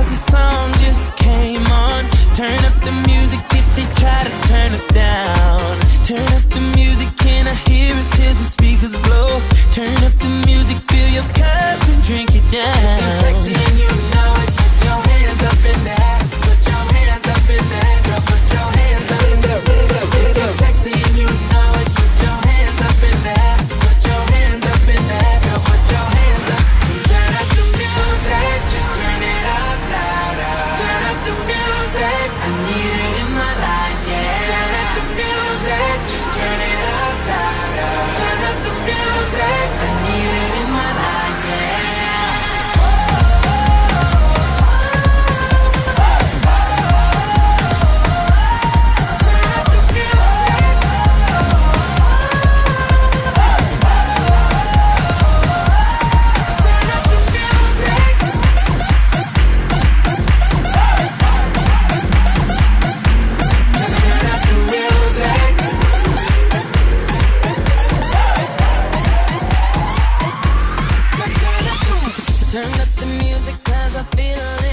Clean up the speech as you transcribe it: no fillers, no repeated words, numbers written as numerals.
'cause the song just came on. Turn up the music if they try to turn us down. Turn up the music, can I hear it till the speakers blow? Turn up the music, fill your cup and drink it down. You're sexy and you know it. Put your hands up in there. Put your hands up in there. Girl, put your hands up in there. You're sexy and you know it. Put your hands up in there. Put your hands up in there. Girl, put your hands up. Turn up the music, just turn it up louder. Turn up the music, I need it in my life, yeah. Turn up the music, just turn it up louder. Turn up the music, I need it in my life, yeah. Turn up the music 'cause I feel it.